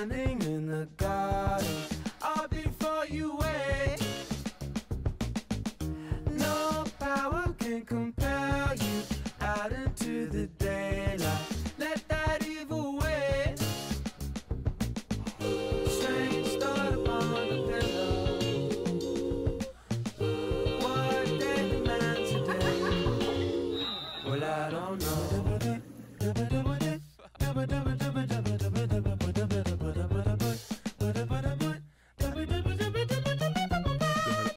standing in the garden, or before you wake. No power can compel you out into the daylight.